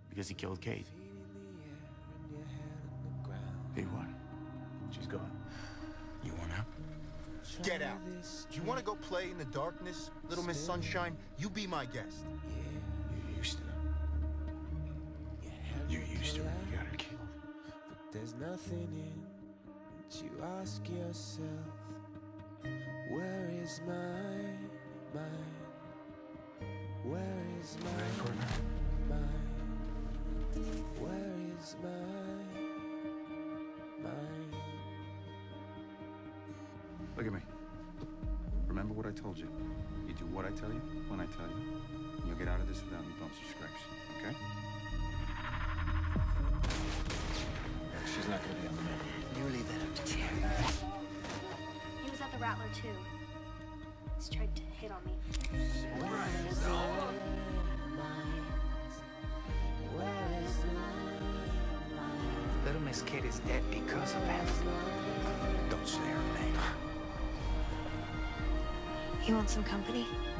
Because he killed Kate. He won. She's gone. You want out? Get out. You want to go play in the darkness, Little Miss Sunshine? You be my guest. You used to. You used to when you got her killed. But there's nothing in it. You ask yourself, where is my mind? Where is my mind? Where is my mind? Look at me. Remember what I told you. You do what I tell you, when I tell you, and you'll get out of this without any bumps or scrapes, okay? She's not gonna be on the map. You leave that up to Jerry. He was at the Rattler, too. He's tried to hit on me. Little Miss Kate is dead because of him. Don't say her name. You want some company?